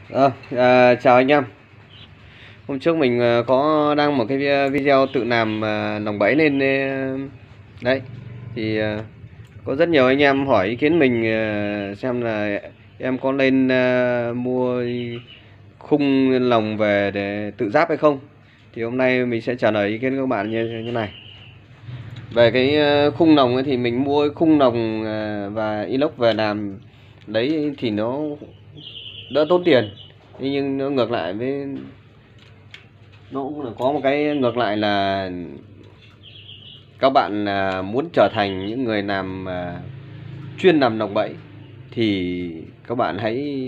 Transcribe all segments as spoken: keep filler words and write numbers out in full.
Ờ, à, chào anh em. Hôm trước mình ờ, có đăng một cái video tự làm ờ, lồng bẫy lên ờ, đấy. Thì ờ, có rất nhiều anh em hỏi ý kiến mình ờ, xem là em có nên ờ, mua khung lồng về để tự ráp hay không. Thì hôm nay mình sẽ trả lời ý kiến của các bạn như như này. Về cái ờ, khung lồng ấy thì mình mua khung lồng ờ, và inox về làm đấy thì nó đỡ tốn tiền. Nhưng nó ngược lại với nó cũng là có một cái ngược lại là các bạn à, muốn trở thành những người làm à, chuyên làm lồng bẫy thì các bạn hãy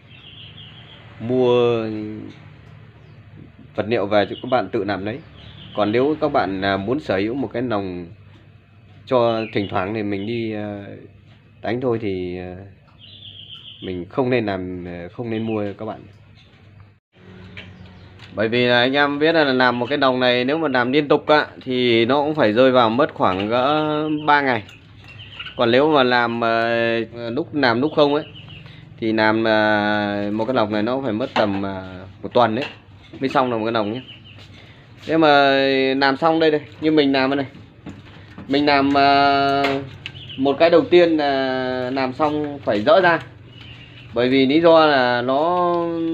mua vật liệu về cho các bạn tự làm đấy. Còn nếu các bạn à, muốn sở hữu một cái lồng cho thỉnh thoảng thì mình đi à, đánh thôi thì à, mình không nên làm không nên mua các bạn. Bởi vì là anh em biết là làm một cái lồng này nếu mà làm liên tục á thì nó cũng phải rơi vào mất khoảng cỡ ba ngày. Còn nếu mà làm uh, lúc làm lúc không ấy thì làm uh, một cái lồng này nó phải mất tầm uh, một tuần đấy mới xong là một cái lồng nhé. Thế mà làm xong đây đây như mình làm đây này, mình làm uh, một cái đầu tiên là làm xong phải dỡ ra, bởi vì lý do là nó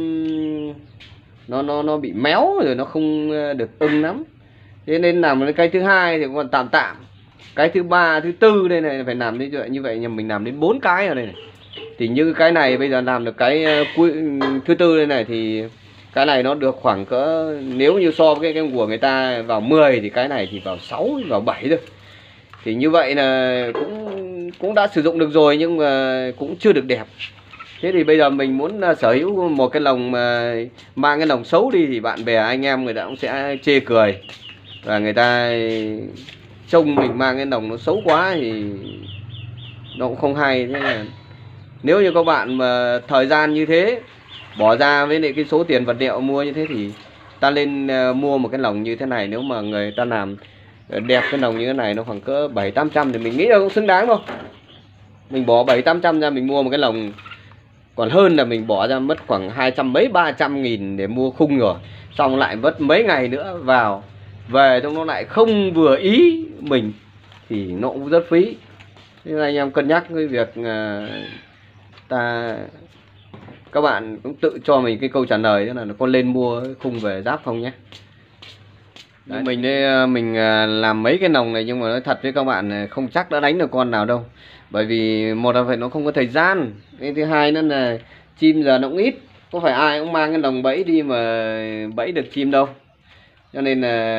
nó nó nó bị méo rồi, nó không được ưng lắm. Thế nên làm cái thứ hai thì còn tạm tạm, cái thứ ba thứ tư đây này phải làm như vậy. Như vậy nhưng mình làm đến bốn cái ở đây này. Thì như cái này bây giờ làm được cái cuối thứ tư đây này thì cái này nó được khoảng cỡ, nếu như so với cái, cái của người ta vào mười thì cái này thì vào sáu vào bảy rồi. Thì như vậy là cũng cũng đã sử dụng được rồi nhưng mà cũng chưa được đẹp. Thế thì bây giờ mình muốn sở hữu một cái lồng mà mang cái lồng xấu đi thì bạn bè anh em người ta cũng sẽ chê cười, và người ta trông mình mang cái lồng nó xấu quá thì nó cũng không hay. Thế là nếu như các bạn mà thời gian như thế bỏ ra với lại cái số tiền vật liệu mua như thế thì ta lên mua một cái lồng như thế này. Nếu mà người ta làm đẹp cái lồng như thế này nó khoảng cỡ bảy tám trăm thì mình nghĩ là cũng xứng đáng thôi. Mình bỏ bảy tám trăm ra mình mua một cái lồng còn hơn là mình bỏ ra mất khoảng hai trăm mấy ba trăm nghìn để mua khung, rồi xong lại mất mấy ngày nữa vào về trong nó lại không vừa ý mình thì nó cũng rất phí. Nên anh em cân nhắc cái việc uh, ta các bạn cũng tự cho mình cái câu trả lời, đó là nó có lên mua khung về giáp không nhé. Đấy, mình đây mình làm mấy cái lồng này nhưng mà nói thật với các bạn không chắc đã đánh được con nào đâu. Bởi vì một là phải nó không có thời gian, cái thứ hai nữa là chim giờ nó cũng ít, có phải ai cũng mang cái lồng bẫy đi mà bẫy được chim đâu. Cho nên là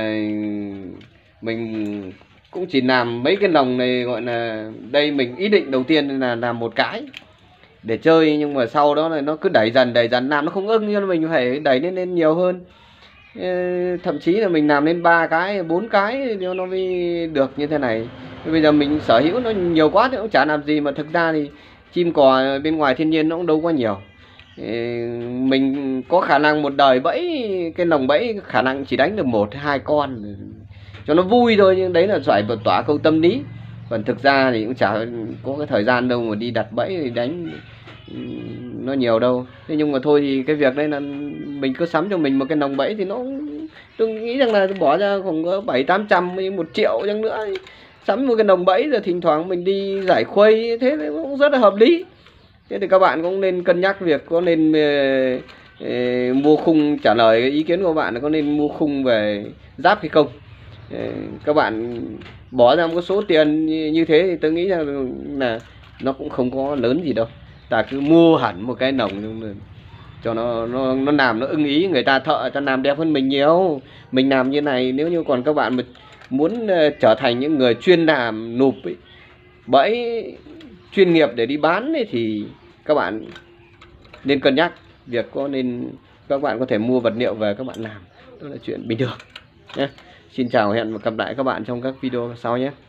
mình cũng chỉ làm mấy cái lồng này, gọi là đây mình ý định đầu tiên là làm một cái để chơi, nhưng mà sau đó là nó cứ đẩy dần đẩy dần làm nó không ưng, cho nên mình phải đẩy lên lên nhiều hơn. Thậm chí là mình làm lên ba cái bốn cái nó mới được như thế này. Bây giờ mình sở hữu nó nhiều quá thì cũng chả làm gì, mà thực ra thì chim cò bên ngoài thiên nhiên nó cũng đâu có nhiều. Mình có khả năng một đời bẫy cái lồng bẫy khả năng chỉ đánh được một hai con cho nó vui thôi, nhưng đấy là phải tỏa câu tâm lý. Còn thực ra thì cũng chả có cái thời gian đâu mà đi đặt bẫy thì đánh nó nhiều đâu. Thế nhưng mà thôi thì cái việc đấy là mình cứ sắm cho mình một cái lồng bẫy thì nó, tôi nghĩ rằng là bỏ ra khoảng có bảy tám trăm với một triệu chăng nữa sắm một cái lồng bẫy, rồi thỉnh thoảng mình đi giải khuây, thế cũng rất là hợp lý. Thế thì các bạn cũng nên cân nhắc việc có nên uh, uh, mua khung, trả lời cái ý kiến của bạn là có nên mua khung về giáp hay không. Uh, các bạn bỏ ra một số tiền như, như thế thì tôi nghĩ rằng là nó cũng không có lớn gì đâu. Ta cứ mua hẳn một cái lồng cho nó nó nó làm nó ưng ý, người ta thợ ta làm đẹp hơn mình nhiều. Mình làm như này, nếu như còn các bạn mà muốn uh, trở thành những người chuyên làm nụp ấy, bẫy chuyên nghiệp để đi bán ấy, thì các bạn nên cân nhắc việc có nên các bạn có thể mua vật liệu về các bạn làm, đó là chuyện bình thường nhé. Xin chào, hẹn gặp lại các bạn trong các video sau nhé.